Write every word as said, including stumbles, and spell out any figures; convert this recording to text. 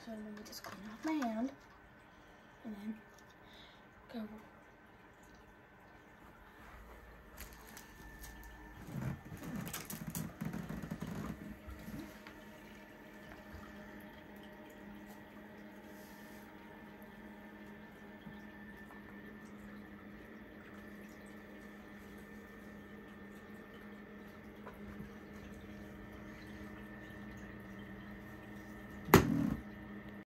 So let me just clean off my hand and then go